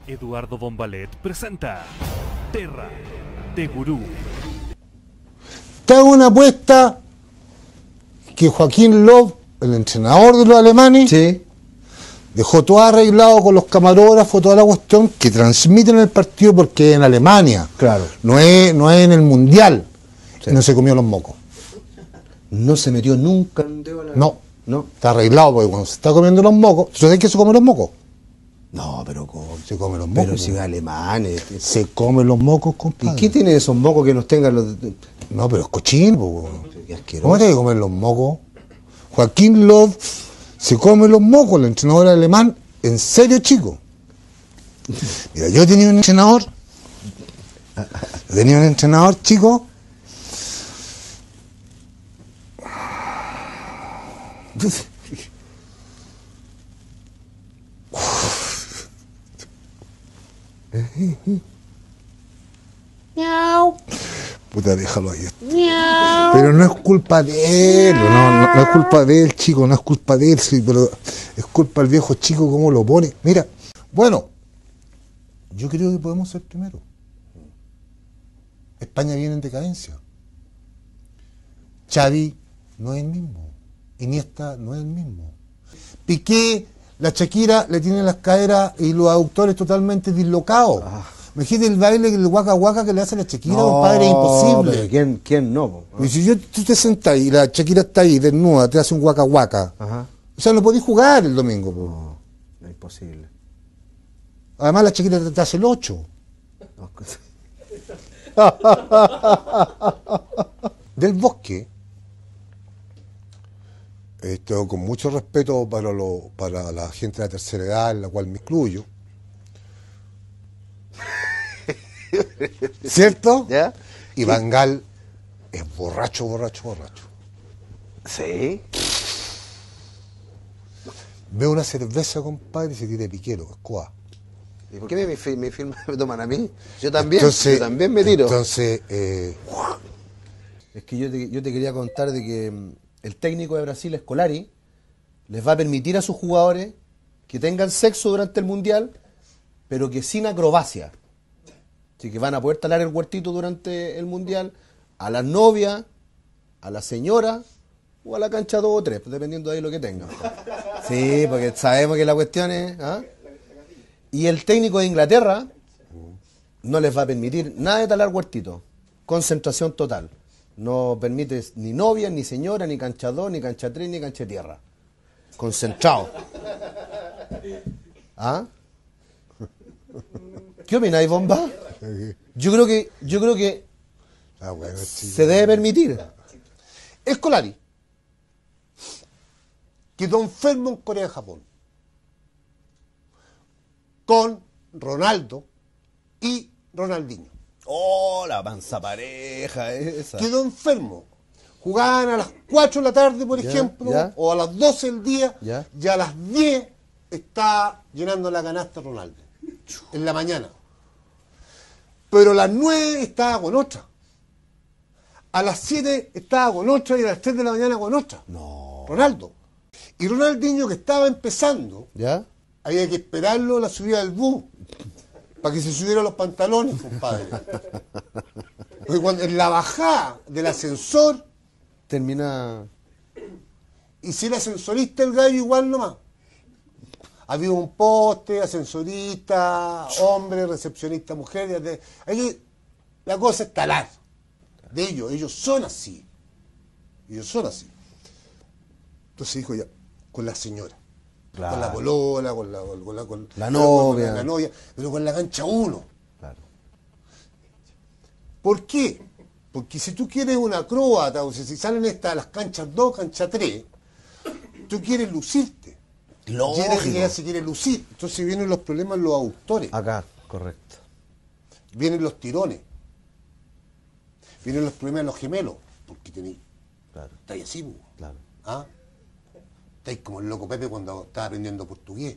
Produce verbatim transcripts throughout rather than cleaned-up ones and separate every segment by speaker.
Speaker 1: Eduardo Bombalet presenta Terra de Gurú.
Speaker 2: Te hago una apuesta que Joaquín Löw, el entrenador de los alemanes,
Speaker 3: sí,
Speaker 2: dejó todo arreglado con los camarógrafos, toda la cuestión, que transmiten el partido porque es en Alemania.
Speaker 3: Claro.
Speaker 2: No es, no es en el Mundial.
Speaker 3: Sí.
Speaker 2: Y no se comió los mocos.
Speaker 3: No se metió nunca un dedo a la...
Speaker 2: No.
Speaker 3: No.
Speaker 2: Está arreglado porque cuando se está comiendo los mocos, ¿tú sabes que se come los mocos?
Speaker 3: No, pero ¿cómo?
Speaker 2: Se come los mocos.
Speaker 3: Pero si es alemán.
Speaker 2: Se come los mocos,
Speaker 3: ¿Y
Speaker 2: compadre.
Speaker 3: qué tiene esos mocos que nos tengan los...
Speaker 2: No, pero es cochino, po.
Speaker 3: Qué asqueroso.
Speaker 2: ¿Cómo te hay que comer los mocos? Joaquín Löw se come los mocos, el entrenador alemán, en serio, chico. Mira, yo tenía un entrenador, yo tenía un entrenador, chico,
Speaker 4: Miau.
Speaker 2: puta, déjalo ahí. Pero no es culpa de él, no, no, no es culpa de él, chico, no es culpa de él, sí, pero es culpa del viejo chico cómo lo pone. Mira, bueno, yo creo que podemos ser primero. España viene en decadencia. Xavi no es el mismo. Iniesta no es el mismo. Piqué, la Shakira le tiene las caderas y los aductores totalmente dislocados. Ah. Imagínate el baile, el guaca guaca que le hace a la Shakira, no, compadre, es imposible.
Speaker 3: Pero ¿quién, quién no?
Speaker 2: Y si yo, tú te sentás y la Shakira está ahí desnuda, te hace un guaca guaca.
Speaker 3: Ajá.
Speaker 2: O sea, no podés jugar el domingo. Po.
Speaker 3: No, no es imposible.
Speaker 2: Además la Shakira te hace el ocho.
Speaker 3: No.
Speaker 2: Del Bosque, esto con mucho respeto para, lo, para la gente de la tercera edad, en la cual me incluyo, ¿cierto?
Speaker 3: ¿Ya?
Speaker 2: Y Van Gaal es borracho, borracho, borracho.
Speaker 3: Sí.
Speaker 2: Ve una cerveza, compadre, y se tira de piquero, escoba.
Speaker 3: ¿Y por qué me, me, me, firma, me toman a mí? Yo también,
Speaker 2: Entonces,
Speaker 3: yo también me tiro.
Speaker 2: Entonces, eh...
Speaker 3: es que yo te, yo te quería contar de que um, el técnico de Brasil, Scolari, les va a permitir a sus jugadores que tengan sexo durante el Mundial, pero que sin acrobacia. Así que van a poder talar el huertito durante el Mundial a las novias, a la señora o a la cancha dos o tres, dependiendo de ahí lo que tengan. Sí, porque sabemos que la cuestión es... ¿ah? Y el técnico de Inglaterra no les va a permitir nada de talar huertito. Concentración total. No permite ni novia, ni señora, ni cancha dos, ni cancha tres, ni cancha tierra. Concentrado. ¿Ah? ¿Qué opináis, Bomba? Yo creo que, yo creo que
Speaker 2: ah, bueno, sí,
Speaker 3: se debe permitir.
Speaker 2: Scolari quedó enfermo en Corea-Japón con Ronaldo y Ronaldinho.
Speaker 3: Oh, la panza pareja esa.
Speaker 2: Quedó enfermo. Jugaban a las cuatro de la tarde, por
Speaker 3: ya,
Speaker 2: ejemplo,
Speaker 3: ya.
Speaker 2: o a las doce del día,
Speaker 3: ya.
Speaker 2: y a las diez está llenando la canasta Ronaldo, en la mañana. Pero a las nueve estaba con otra. A las siete estaba con otra y a las tres de la mañana con otra.
Speaker 3: No.
Speaker 2: Ronaldo. Y Ronaldinho, que estaba empezando,
Speaker 3: ¿Ya?
Speaker 2: había que esperarlo a la subida del bus para que se subiera los pantalones, compadre. Porque cuando en la bajada del ascensor,
Speaker 3: Termina...
Speaker 2: y si era ascensorista el gallo, igual nomás. Había un poste, ascensorista, hombre, recepcionista, mujer. De, ahí, la cosa es talar. De ellos, ellos son así. Ellos son así. Entonces dijo ya, con la señora.
Speaker 3: Claro.
Speaker 2: Con la polola, con la, con la, con
Speaker 3: La novia.
Speaker 2: Con la novia, pero con la cancha uno.
Speaker 3: Claro.
Speaker 2: ¿Por qué? Porque si tú quieres una acróbata, o si, si salen estas las canchas dos, cancha tres, tú quieres lucirte.
Speaker 3: Lógico.
Speaker 2: Y ella se quiere lucir. Entonces vienen los problemas en los aductores.
Speaker 3: Acá, correcto.
Speaker 2: Vienen los tirones. Vienen los problemas en los gemelos. Porque tenéis.
Speaker 3: Claro.
Speaker 2: Estáis así, pues.
Speaker 3: Claro.
Speaker 2: ¿Ah? Estáis como el loco Pepe cuando estaba aprendiendo portugués.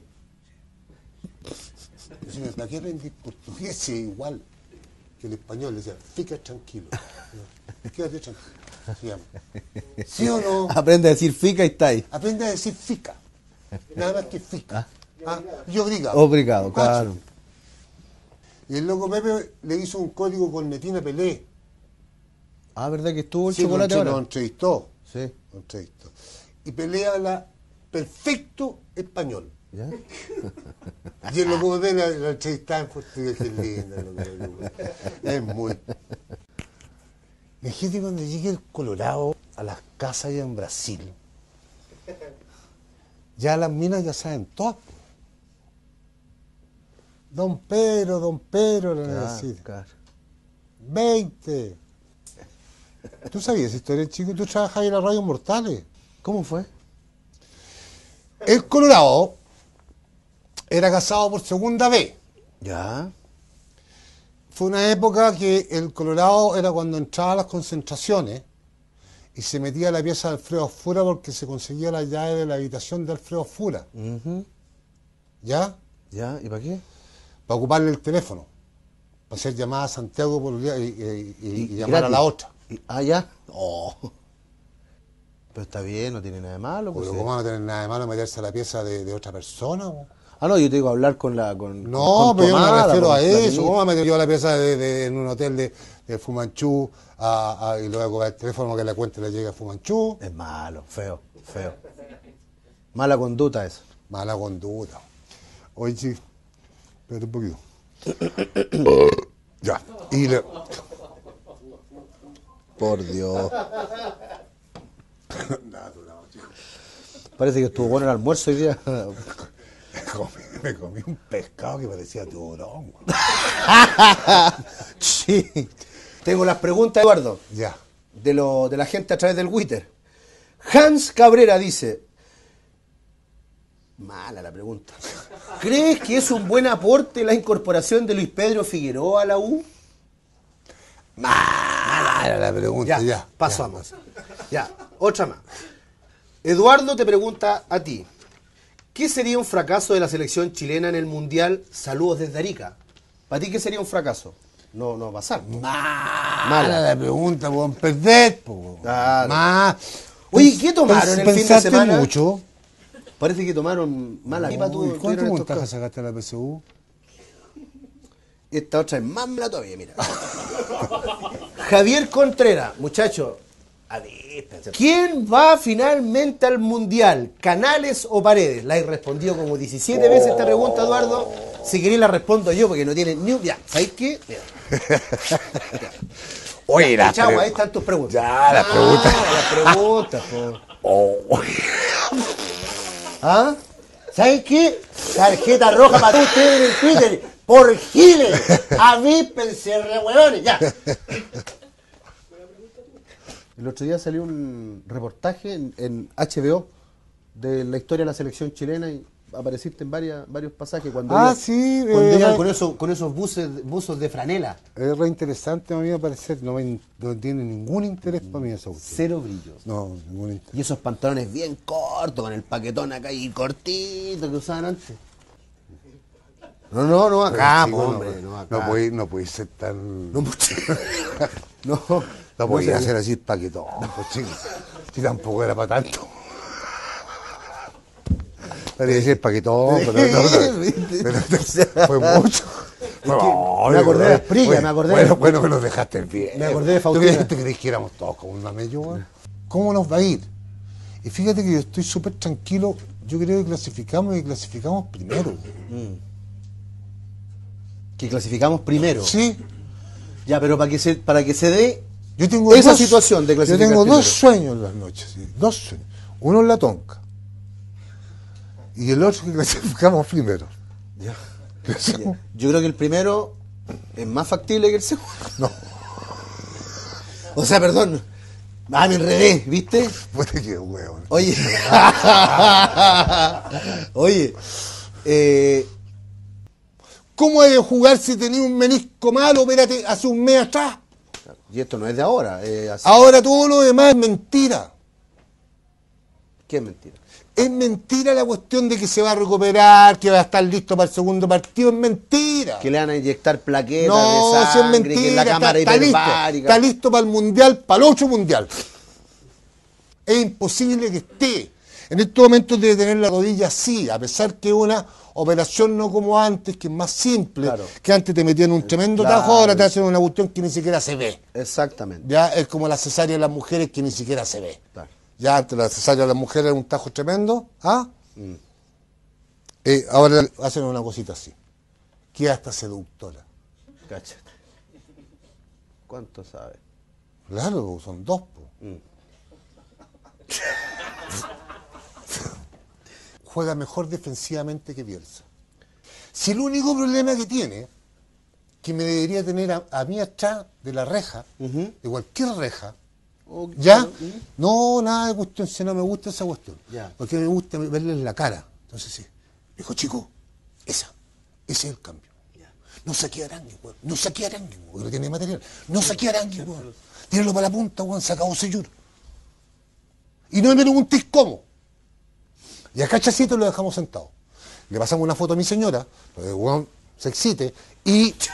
Speaker 2: Decime, ¿para qué aprendí portugués si es igual que el español? Le decía, fica tranquilo. Quédate tranquilo. Se llama. ¿Sí o no?
Speaker 3: Aprende a decir fica y está ahí.
Speaker 2: Aprende a decir fica. Nada más que fica. ¿Ah? Y obrigado.
Speaker 3: Obrigado,
Speaker 2: Cacho.
Speaker 3: claro.
Speaker 2: Y el loco Pepe le hizo un código cornetina a Pelé.
Speaker 3: Ah, ¿verdad que estuvo el
Speaker 2: Sí,
Speaker 3: chocolate
Speaker 2: lo,
Speaker 3: ahora?
Speaker 2: lo entrevistó.
Speaker 3: Sí.
Speaker 2: Lo entrevistó. Y Pelé habla perfecto español.
Speaker 3: ¿Ya?
Speaker 2: Y el loco Pepe la, la entrevistaba en portugués, qué linda. Loco Pepe. Es muy... Imagínate cuando llegue el Colorado a las casas allá en Brasil. Ya las minas ya saben todas. Don Pedro, don Pedro, le van a
Speaker 3: Claro,
Speaker 2: decir.
Speaker 3: claro.
Speaker 2: veinte. ¿Tú sabías esa historia, chico? ¿Tú trabajabas en la Radio Mortales?
Speaker 3: ¿Cómo fue?
Speaker 2: El Colorado era casado por segunda vez.
Speaker 3: Ya.
Speaker 2: Fue una época que el Colorado era cuando entraba a las concentraciones y se metía a la pieza de Alfredo Fura porque se conseguía la llave de la habitación de Alfredo Fura.
Speaker 3: Ujú.
Speaker 2: ¿Ya?
Speaker 3: ¿Ya? ¿Y para qué?
Speaker 2: Para ocuparle el teléfono. Para hacer llamadas a Santiago por y, y- y- y llamar
Speaker 3: gratis.
Speaker 2: a la otra.
Speaker 3: Y- ah, ya. Oh. Pero está bien, no tiene nada de malo. Pues,
Speaker 2: Pero
Speaker 3: sí.
Speaker 2: ¿cómo van a tener nada de malo meterse a la pieza de, de otra persona? Po?
Speaker 3: Ah, no, yo te digo hablar con la. Con,
Speaker 2: No,
Speaker 3: con
Speaker 2: pero yo no me
Speaker 3: Tomada,
Speaker 2: refiero
Speaker 3: con
Speaker 2: a
Speaker 3: la
Speaker 2: eso.
Speaker 3: niña.
Speaker 2: ¿Cómo voy a meter yo a la pieza de, de- en un hotel de, de Fumanchú a, a- y luego cobrar el teléfono que la cuenta le llegue a Fumanchú?
Speaker 3: Es malo, feo, feo. Mala conducta eso.
Speaker 2: Mala conducta. Oye, sí, espérate un poquito. Ya. Y le...
Speaker 3: Por Dios. Parece que estuvo bueno el almuerzo hoy día.
Speaker 2: Me comí, me comí un pescado que parecía tiburón. güey.
Speaker 3: Sí. Tengo las preguntas, Eduardo,
Speaker 2: Ya.
Speaker 3: de, lo, de la gente a través del Twitter. Hans Cabrera dice. Mala la pregunta. ¿Crees que es un buen aporte la incorporación de Luis Pedro Figueroa a la U?
Speaker 2: Mala la pregunta,
Speaker 3: Ya,
Speaker 2: ya.
Speaker 3: pasamos. Ya, otra más. Eduardo te pregunta a ti. ¿Qué sería un fracaso de la selección chilena en el Mundial? Saludos desde Arica. ¿Para ti qué sería un fracaso? No, no pasar. po.
Speaker 2: Mala,
Speaker 3: Mala.
Speaker 2: la pregunta, pueden perder, po.
Speaker 3: Claro.
Speaker 2: Más.
Speaker 3: Oye, ¿qué tomaron el fin de
Speaker 2: ¿Pensaste
Speaker 3: semana?
Speaker 2: mucho?
Speaker 3: Parece que tomaron mala pipa.
Speaker 2: Uy,
Speaker 3: tú-
Speaker 2: ¿cuánto
Speaker 3: tuvieron estos
Speaker 2: puntaje
Speaker 3: casos.
Speaker 2: sacaste a la P S U?
Speaker 3: Esta otra es más mala todavía, mira. Javier Contreras, muchacho. A ver, espérate. ¿Quién va finalmente al Mundial? ¿Canales o Paredes? La he respondido como diecisiete veces esta pregunta, Eduardo. Si queréis la respondo yo, porque no tiene ni un... Ya, ¿sabéis qué? Mira.
Speaker 2: Oye, la
Speaker 3: Chau,
Speaker 2: pre-
Speaker 3: ahí están tus preguntas.
Speaker 2: Ya, las
Speaker 3: Ah,
Speaker 2: preguntas.
Speaker 3: las preguntas, po.
Speaker 2: Oh.
Speaker 3: ¿Ah? ¿Sabes qué? Tarjeta roja para ustedes en el Twitter. Por giles. Avíspense, re huevones. Ya. El otro día salió un reportaje en, en H B O de la historia de la selección chilena y apareciste en varias, varios pasajes cuando
Speaker 2: Ah,
Speaker 3: iban-
Speaker 2: sí,
Speaker 3: cuando
Speaker 2: eh,
Speaker 3: iban
Speaker 2: eh.
Speaker 3: con esos, con esos buses, buzos de franela.
Speaker 2: Es re interesante a mí me parece. No, me- no tiene ningún interés para mí esa cuestión.
Speaker 3: Cero brillos.
Speaker 2: No, ningún interés.
Speaker 3: Y esos pantalones bien cortos, con el paquetón acá y cortito que usaban antes. No, no, no acá,
Speaker 2: Chico,
Speaker 3: po,
Speaker 2: no,
Speaker 3: hombre, no acá.
Speaker 2: No podéis no podéis ser tan...
Speaker 3: No,
Speaker 2: No,
Speaker 3: no, no
Speaker 2: podéis
Speaker 3: sé.
Speaker 2: hacer así paquetón, pues chico. Si tampoco era para tanto. Quería decir paquetón, pero no, no, pero fue mucho. No,
Speaker 3: me acordé de las prigas,
Speaker 2: bueno,
Speaker 3: me acordé de-
Speaker 2: Bueno, bueno que nos dejaste bien.
Speaker 3: Me acordé de
Speaker 2: ¿Tú
Speaker 3: Faustina.
Speaker 2: crees, ¿Te crees que éramos todos como un mamello, weón? ¿Cómo nos va a ir? Y fíjate que yo estoy súper tranquilo. Yo creo que clasificamos y clasificamos primero.
Speaker 3: Que clasificamos primero.
Speaker 2: Sí.
Speaker 3: Ya, pero para que se, para que se dé
Speaker 2: Yo tengo
Speaker 3: esa
Speaker 2: dos-
Speaker 3: situación de clasificar
Speaker 2: Yo tengo
Speaker 3: primero.
Speaker 2: dos sueños en las noches, sí, dos sueños. Uno en la tonca. Y el otro que clasificamos primero.
Speaker 3: Ya.
Speaker 2: Eso-
Speaker 3: Ya. Yo creo que el primero es más factible que el segundo.
Speaker 2: No,
Speaker 3: O sea, perdón. Ah, me enredé, ¿viste?
Speaker 2: puede que hueón.
Speaker 3: Oye. Oye. Eh,
Speaker 2: ¿Cómo hay de jugar si tenía un menisco malo? Espérate, hace un mes atrás.
Speaker 3: y esto no es de ahora. eh, así-
Speaker 2: Ahora todo lo demás es mentira.
Speaker 3: ¿Qué es mentira?
Speaker 2: Es mentira la cuestión de que se va a recuperar, que va a estar listo para el segundo partido. Es mentira.
Speaker 3: Que le van a inyectar plaquetas
Speaker 2: No,
Speaker 3: de
Speaker 2: si es
Speaker 3: sangre,
Speaker 2: mentira.
Speaker 3: que la cámara
Speaker 2: está, está listo.
Speaker 3: hiperbárica.
Speaker 2: Está listo para el mundial, para el otro mundial. Es imposible que esté. En estos momentos debe tener la rodilla así, a pesar que es una operación no como antes, que es más simple,
Speaker 3: Claro.
Speaker 2: que antes te metían un tremendo
Speaker 3: Claro.
Speaker 2: tajo, ahora te hacen una cuestión que ni siquiera se ve.
Speaker 3: Exactamente.
Speaker 2: Ya es como la cesárea de las mujeres que ni siquiera se ve.
Speaker 3: Claro.
Speaker 2: Ya antes la cesárea de las mujeres era un tajo tremendo, ¿ah? Mm. Eh, ahora hacen una cosita así. Queda hasta seductora.
Speaker 3: Cáchate. ¿Cuánto sabe?
Speaker 2: Claro, son dos. Po.
Speaker 3: Mm.
Speaker 2: Juega mejor defensivamente que Bielsa. Si el único problema que tiene, que me debería tener a, a mí atrás de la reja,
Speaker 3: Uh-huh.
Speaker 2: de cualquier reja,
Speaker 3: Oh,
Speaker 2: ¿ya?
Speaker 3: claro, uh-huh.
Speaker 2: No, nada de cuestión, si no me gusta esa cuestión.
Speaker 3: Ya.
Speaker 2: Porque me gusta verle en la cara. Entonces sí, dijo, chico, esa, ese es el cambio.
Speaker 3: Ya.
Speaker 2: No saqué arangue, weón. No saqué arangue, weón, porque no tiene material. No saqué arangue, weón. Tíralo para la punta, weón, se acabó Seyur. Y no me preguntéis cómo. Y a Cachacito lo dejamos sentado. Le pasamos una foto a mi señora, para que el weón se excite, y, y,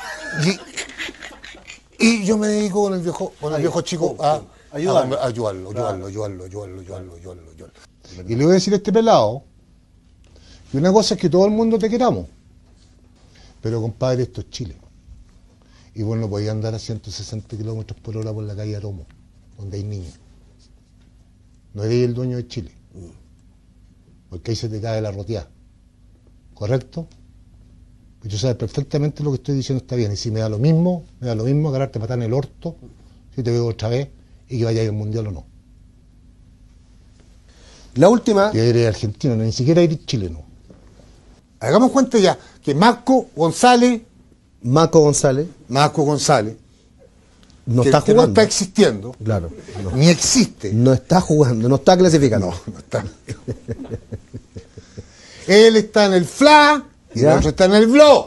Speaker 2: y yo me dedico con el viejo, con el viejo chico a,
Speaker 3: Ayudarlo.
Speaker 2: a, a ayudarlo, ayudarlo, ayudarlo, ayudarlo, ayudarlo, ayudarlo, ayudarlo. Y le voy a decir a este pelado que una cosa es que todo el mundo te queramos, pero compadre, esto es Chile. Y vos no podías andar a ciento sesenta kilómetros por hora por la calle Aromo, donde hay niños. No eres el dueño de Chile, porque ahí se te cae la roteada. ¿Correcto? Pues tú sabes perfectamente lo que estoy diciendo está bien. Y si me da lo mismo, me da lo mismo agarrarte patada en el orto, si te veo otra vez, y que vayas al mundial o no.
Speaker 3: La última.
Speaker 2: Y eres argentino, ni siquiera eres chileno. Hagamos cuenta ya que Marco González,
Speaker 3: Marco González
Speaker 2: Marco González,
Speaker 3: no
Speaker 2: que,
Speaker 3: está
Speaker 2: que no
Speaker 3: jugando.
Speaker 2: está existiendo,
Speaker 3: Claro. No.
Speaker 2: ni existe.
Speaker 3: No está jugando, no está clasificando.
Speaker 2: No, no está. Él está en el F L A y
Speaker 3: ¿Ya?
Speaker 2: el otro está en el B L O.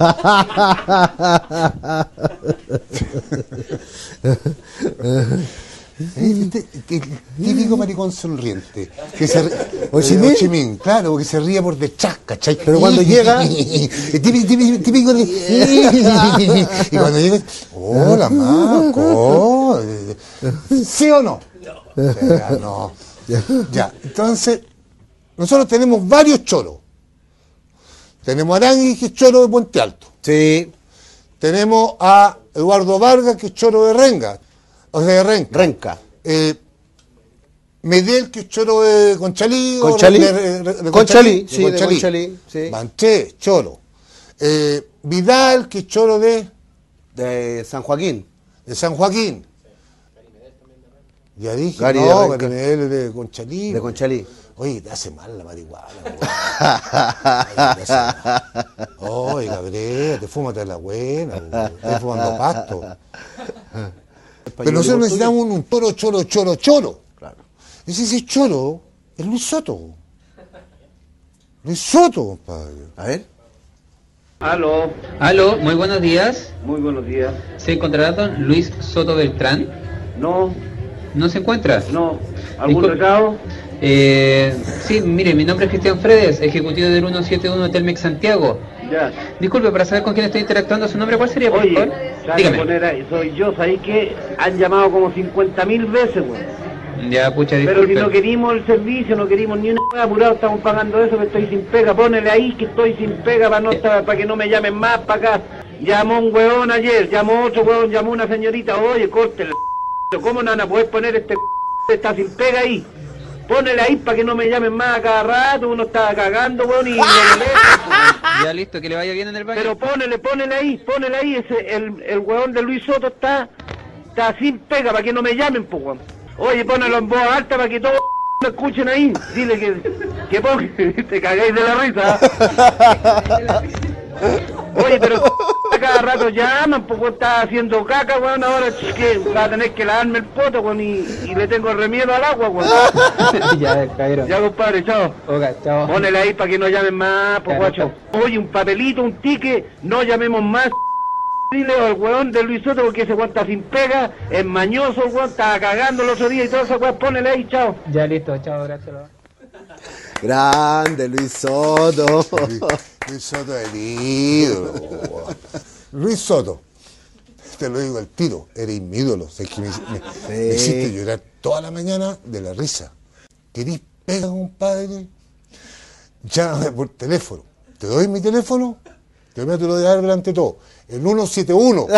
Speaker 2: Este, este, típico maricón sonriente. Que se,
Speaker 3: Ho Chi
Speaker 2: eh,
Speaker 3: Minh.
Speaker 2: Ho Chi Minh, claro, que se ríe por detrás, ¿cachai?
Speaker 3: Pero cuando llega-
Speaker 2: típico, típico, típico de. Y cuando llega. Hola, Marco. ¿Sí o no? Ya, no. Ya, entonces, nosotros tenemos varios choros. Tenemos a Arangui, que es choro de Puente Alto.
Speaker 3: Sí.
Speaker 2: Tenemos a Eduardo Vargas, que es choro de Renga. O sea, de Renca.
Speaker 3: Renca.
Speaker 2: Eh, Medel, que es choro de Conchalí. o
Speaker 3: Conchalí.
Speaker 2: de- de- de- de
Speaker 3: Conchalí, sí, de Conchalí, sí.
Speaker 2: Manché, choro. Eh, Vidal, que es choro de,
Speaker 3: De San Joaquín.
Speaker 2: de San Joaquín. Ya dije,
Speaker 3: Gary de
Speaker 2: no,
Speaker 3: Renca.
Speaker 2: Gary Medel es de Conchalí.
Speaker 3: De Conchalí.
Speaker 2: Oye, te hace mal la marihuana, weón. Oye, te hace mal. Oye, Gabriel, te fúmate la buena, weón. Estás fumando pasto. Pero nosotros necesitamos un, un toro, choro, choro, choro.
Speaker 3: Claro.
Speaker 2: Y si ese choro es Luis Soto. Luis Soto, compadre.
Speaker 3: A ver.
Speaker 4: Aló,
Speaker 5: Aló, muy buenos días.
Speaker 4: muy buenos días.
Speaker 5: ¿Se encontrará don Luis Soto Beltrán?
Speaker 4: No,
Speaker 5: ¿No se encuentra?
Speaker 4: no. ¿Algún
Speaker 5: Discul-
Speaker 4: recado?
Speaker 5: Eh, sí, mire, mi nombre es Cristian Fredes, ejecutivo del ciento setenta y uno Telmex Santiago.
Speaker 4: Ya.
Speaker 5: Disculpe, para saber con quién estoy interactuando, ¿su nombre cuál sería, por
Speaker 4: Oye,
Speaker 5: favor?
Speaker 4: ¿sabes
Speaker 5: Dígame.
Speaker 4: poner ahí? Soy yo, ¿sabes que han llamado como cincuenta mil veces, weón?
Speaker 5: Ya, pucha,
Speaker 4: Pero
Speaker 5: disculpe.
Speaker 4: si no querimos el servicio, no querimos ni una hueá, apurado, estamos pagando eso, que estoy sin pega. Ponele ahí que estoy sin pega para no estar, para que no me llamen más para acá. Llamó un huevón ayer, llamó otro huevón, llamó una señorita, oye, córtele. ¿Cómo no van a poder poner este está sin pega ahí? Ponele ahí para que no me llamen más a cada rato, uno está cagando, weón, y me molesta.
Speaker 5: Ya, listo, que le vaya bien en el baño.
Speaker 4: Pero ponele, ponele ahí, ponele ahí, ese, el, el huevón de Luis Soto está, está sin pega para que no me llamen, pues, weón. Oye, ponelo en voz alta para que todos lo escuchen ahí. Dile que, que ponga, te cagáis de la risa. ¿Ah? Oye, pero a cada rato llaman, pues, weón, está haciendo caca, weón, ahora es que va a tener que lavarme el poto, weón, y, y le tengo remiedo al agua, weón.
Speaker 5: Ya, cabrón.
Speaker 4: Ya, compadre, chao.
Speaker 5: Ok, chao.
Speaker 4: Ponele ahí para que no llamen más, pues,
Speaker 5: Ya,
Speaker 4: guacho. Oye, un papelito, un ticket, no llamemos más. Dile al weón de Luis Soto porque ese weón está sin pega, es mañoso, el weón, estaba cagando el otro día y todo eso, weón, ponele ahí, chao.
Speaker 5: Ya, listo, chao, gracias.
Speaker 3: Grande Luis Soto.
Speaker 2: Luis Soto es el ídolo. weón. Luis Soto, te lo digo al tiro, eres mi ídolo. O sea, es que me, me- me hiciste llorar toda la mañana de la risa. Querís pega, compadre, llámame por teléfono. Te doy mi teléfono, te lo te lo dejar delante de todo. El ciento setenta y uno.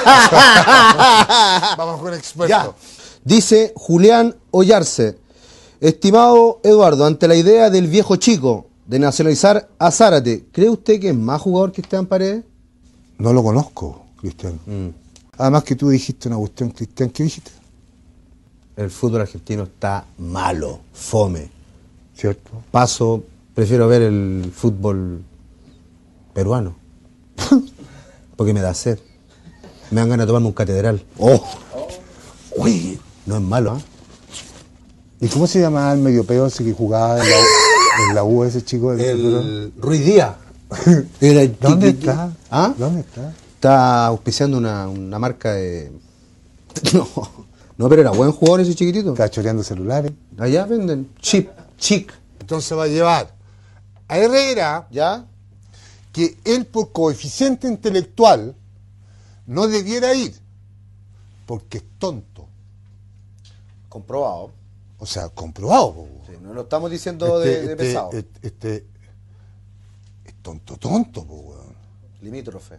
Speaker 2: Vamos con experto.
Speaker 3: Ya. Dice Julián Ollarse. Estimado Eduardo, ante la idea del viejo chico de nacionalizar a Zárate, ¿cree usted que es más jugador que Esteban Paredes?
Speaker 2: No lo conozco, Cristian.
Speaker 3: Mm.
Speaker 2: Además que tú dijiste una cuestión, Cristian, ¿qué dijiste?
Speaker 3: El fútbol argentino está malo, fome.
Speaker 2: ¿Cierto?
Speaker 3: Paso, prefiero ver el fútbol peruano. Porque me da sed. Me dan ganas de tomarme un catedral. ¡Oh! Uy, no es malo, ¿eh?
Speaker 2: ¿Y cómo se llamaba el mediopeo ese que jugaba en la, en la U, ese chico?
Speaker 3: El Ruiz Díaz. Era
Speaker 2: ¿Dónde
Speaker 3: chiquitito.
Speaker 2: está?
Speaker 3: ¿Ah?
Speaker 2: ¿Dónde está?
Speaker 3: Está auspiciando una, una marca de... No, no, pero era buen jugador ese chiquitito.
Speaker 2: Está choreando celulares.
Speaker 3: Allá venden chip, chic.
Speaker 2: Entonces va a llevar a Herrera,
Speaker 3: ¿Ya?
Speaker 2: que él por coeficiente intelectual no debiera ir, porque es tonto.
Speaker 3: Comprobado.
Speaker 2: O sea, comprobado. Po.
Speaker 3: Sí, no lo estamos diciendo de,
Speaker 2: Este-
Speaker 3: de
Speaker 2: este-
Speaker 3: pesado.
Speaker 2: Este, este- es tonto, tonto, po, weón.
Speaker 3: Limítrofe.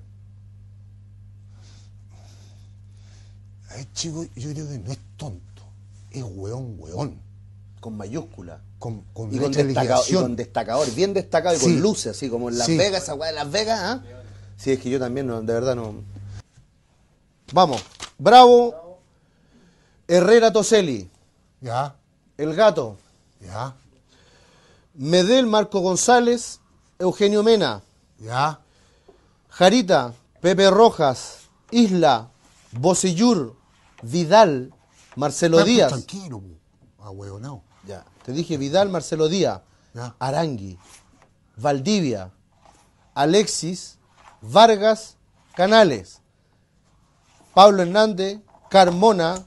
Speaker 2: Ay, chico, yo creo que no es tonto, es weón, weón.
Speaker 3: Con mayúscula.
Speaker 2: Con, con
Speaker 3: Y con,
Speaker 2: letra de
Speaker 3: destacado, y
Speaker 2: liquidación.
Speaker 3: con destacador, bien destacado y
Speaker 2: Sí.
Speaker 3: con luces, así como en Las
Speaker 2: Sí.
Speaker 3: Vegas, esa weá de Las Vegas, ¿ah? Sí, es que yo también, no, de verdad no. Vamos. Bravo. Herrera Toselli.
Speaker 2: Ya,
Speaker 3: El Gato.
Speaker 2: ya,
Speaker 3: Medel Marco González. Eugenio Mena.
Speaker 2: ya.
Speaker 3: Jarita. Pepe Rojas. Isla. Bocellur. Vidal. Marcelo
Speaker 2: Pero,
Speaker 3: Díaz.
Speaker 2: Tranquilo, po. Ah, weón, no.
Speaker 3: Ya. Te dije Vidal, Marcelo Díaz.
Speaker 2: Ya.
Speaker 3: Arangui. Valdivia. Alexis. Vargas. Canales. Pablo Hernández. Carmona.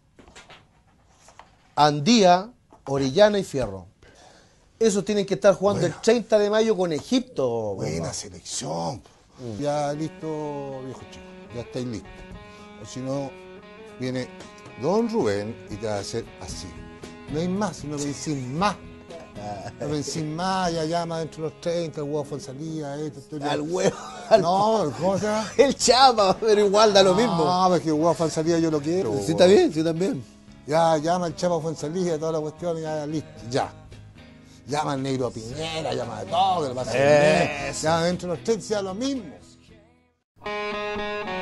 Speaker 3: Andía. Orellana y Fierro. Esos tienen que estar jugando
Speaker 2: Bueno.
Speaker 3: el treinta de mayo con Egipto.
Speaker 2: Buena
Speaker 3: compa.
Speaker 2: selección. Ya listo, viejo chico. Ya estáis listos. O si no, viene Don Rubén y te va a hacer así. No hay más, si no me decís más. No me decís más, ya llama dentro de los treinta, el huevo salida, esto, esto.
Speaker 3: Al huevo. al-
Speaker 2: No, ¿cómo se llama?
Speaker 3: El Chapa, pero igual da lo mismo.
Speaker 2: No, porque el huevo salida yo lo quiero.
Speaker 3: Sí, está bien, sí, también.
Speaker 2: Ya llama el Chapa Fuensalía, toda la cuestión, y ya listo, ya. Llama al negro Piñera, llama a todo, que lo pasa bien. Ya dentro de los treinta sea lo mismo.